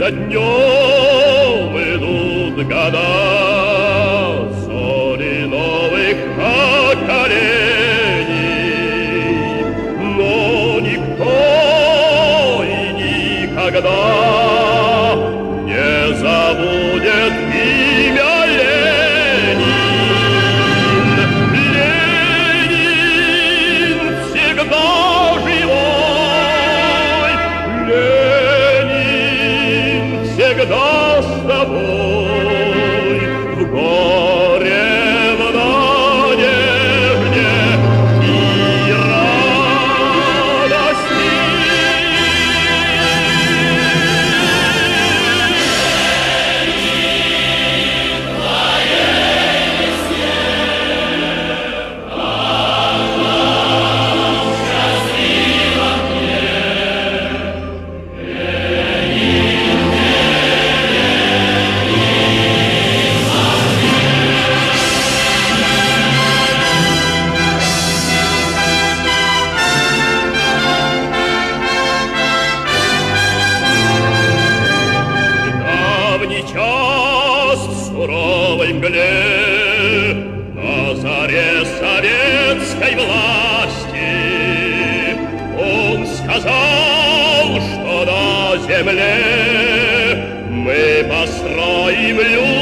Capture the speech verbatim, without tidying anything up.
за днем идут года, зори новых поколений, но никто и никогда не забудет имя Ленин. Ленин всегда живой, Ленин всегда с тобой, в горе, в надежде и радости. Час в суровой мгле, на заре советской власти, он сказал, что на земле мы построим любовь.